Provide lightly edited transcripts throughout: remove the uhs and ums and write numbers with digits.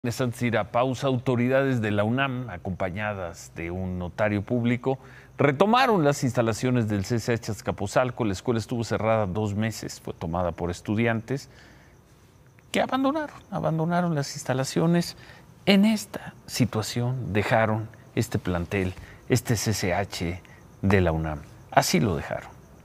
Antes de ir a pausa, autoridades de la UNAM, acompañadas de un notario público, retomaron las instalaciones del CCH Azcapotzalco. La escuela estuvo cerrada 2 meses, fue tomada por estudiantes que abandonaron las instalaciones. En esta situación dejaron este plantel, este CCH de la UNAM. Así lo dejaron.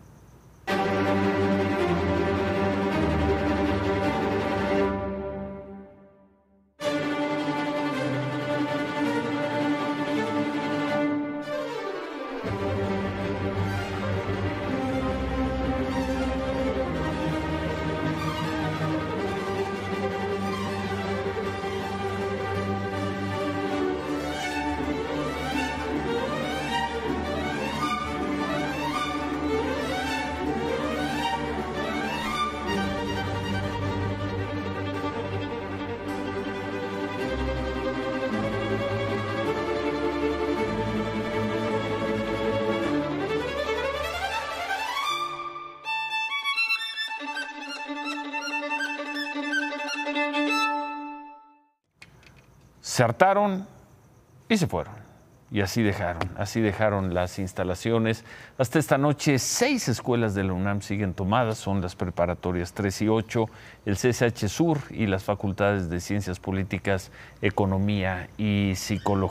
Se hartaron y se fueron. Y así dejaron las instalaciones. Hasta esta noche, 6 escuelas de la UNAM siguen tomadas. Son las preparatorias 3 y 8, el CCH Sur y las facultades de Ciencias Políticas, Economía y Psicología.